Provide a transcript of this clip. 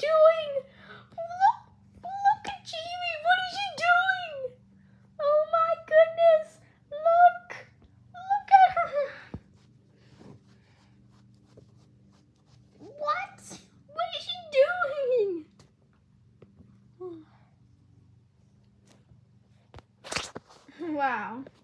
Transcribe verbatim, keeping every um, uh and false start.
doing? Look, look at Chibi. What is she doing? Oh my goodness. Look. Look at her. What? What is she doing? Wow.